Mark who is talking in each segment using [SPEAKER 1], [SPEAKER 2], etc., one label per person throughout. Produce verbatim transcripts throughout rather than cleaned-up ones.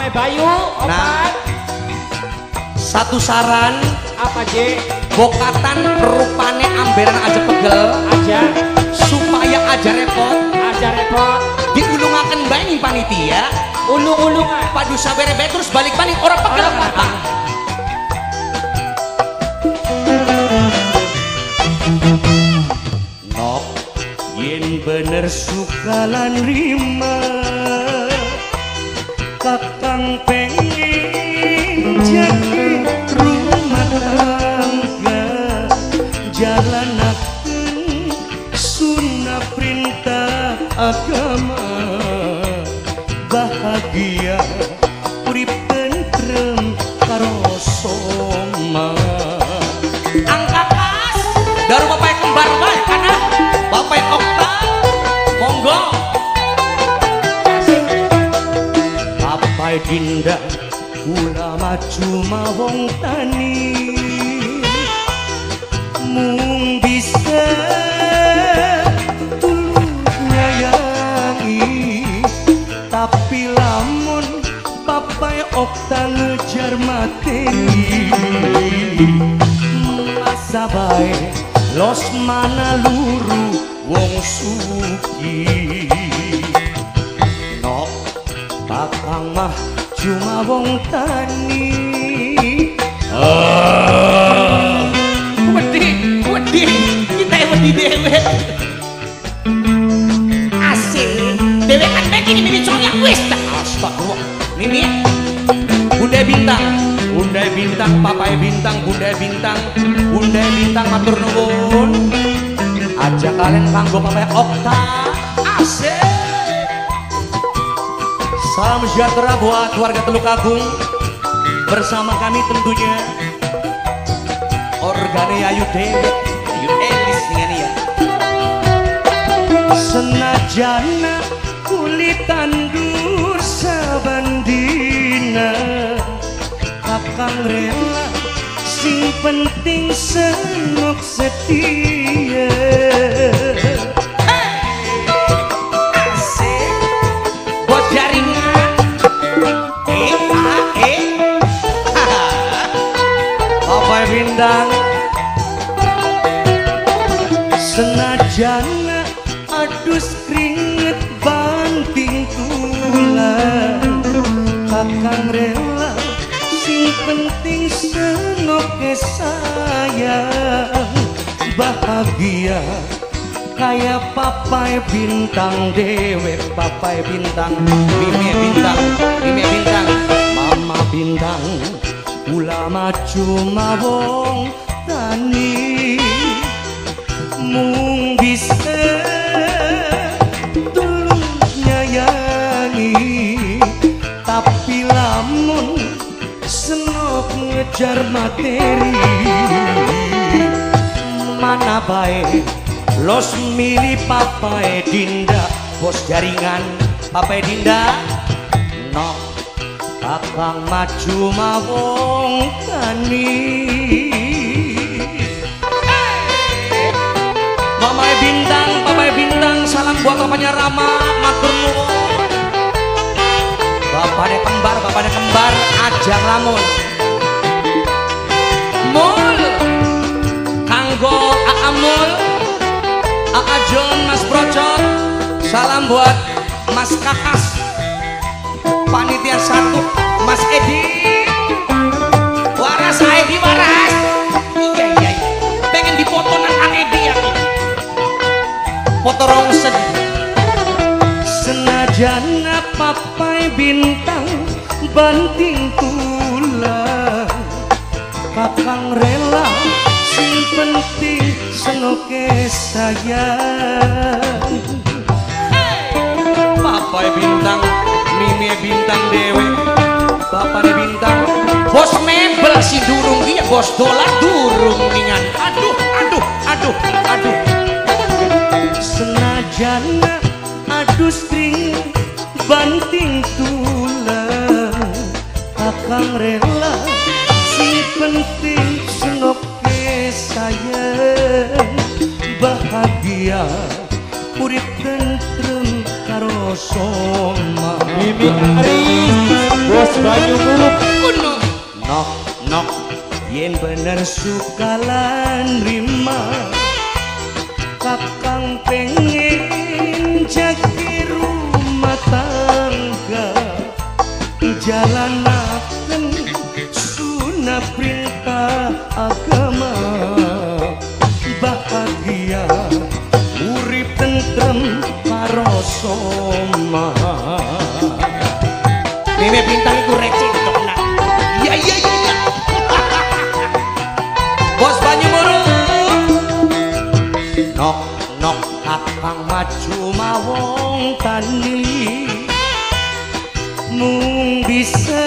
[SPEAKER 1] Mame Bayu, opat. Nah,
[SPEAKER 2] satu saran
[SPEAKER 1] apa J?
[SPEAKER 2] Bokatan rupane amberan aja pegel
[SPEAKER 1] aja
[SPEAKER 2] supaya aja repot
[SPEAKER 1] aja repot
[SPEAKER 2] diulungaken bae panitia
[SPEAKER 1] ulung-ulungan
[SPEAKER 2] padu sabere bae terus balik balik orang pegel apa nok yen bener sukalan rima kakang pengen jadi rumah tangga jalanakeun sunnah perintah agama bahagia urip tentrem karosoma angka pas daru bapak kembar bae kana bapak Okta monggo bapak Dinda ulama cuma wong tani mung bisa tulung nyayangi tapi lamun papai Okta ngejar materi masa bae los mana luru wong suki nok kakang mah cuma wong tani ah wedi wedi kita wedi dewe asik dewe kan begini mimi coyak wis astagfirullah mimi Bunda Bintang Bunda Bintang papai bintang Bunda Bintang Bunda Bintang matur nuwun aja kalian kanggo papai Okta asik salam sejahtera buat warga Teluk Agung bersama kami tentunya organe Ayu Dewi Ayu Elis ini ya senajana kulit tandur sabandina kakang rela sing penting senok setia asik bos jaringan eh ah eh apa bintang senajana adus keringet banting tulang kakang rela sing penting senoke sayang bahagia kayak papai bintang dewe papai bintang mimi bintang mimi bintang mama bintang ulama cuma wong tani mung bisa tulung nyayangi tapi lamun senok ngejar materi mana baik los milih papai Dinda bos jaringan papai Dinda nok kakang maju mawong tani Mamai Bintang papai Bintang salam buat bapaknya Rama matur nuwun bapaknya kembar bapaknya kembar ajang lamun mul kanggo Aa Mul Aa John Mas Brocot salam buat Mas Kakas panitia satu Mas Edi waras Edi waras iya iya pengen dipoto nang Kang Edi ya foto rongsen senajan papai bintang banting tulang kakang rela sing penting senoke sayang papai bintang mimi bintang dewe bapaknya bintang bos mebel si durung iya bos dolar durung ningan aduh aduh aduh aduh senajan adus kring banting tulang kakang rela si penting senoke sayang bahagia urip tentrem karo soma
[SPEAKER 1] Mimi Aris Bos Banyu Muruk.
[SPEAKER 2] kuno nok nok yen bener suka lan rima kakang pengen jadi rumah tangga jalanaken sunah perintah agama bahagia urip tentrem karosoma. Meme bintang itu receh cok nak. Iya iya iya iya. Bos Banyu Muruk. Nok nok kakang maju mawong tani mung bisa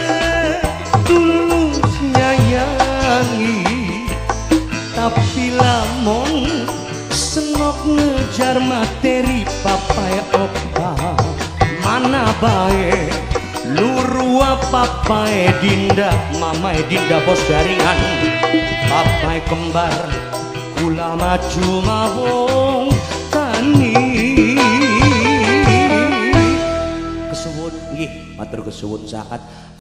[SPEAKER 2] tulus nyayangi tapi lamun senok ngejar materi papai opa mana bae lurua papai dinda mamai dinda bos jaringan papai kembar kula maju mawong tani kesuwun nggih matur kesuwun sakat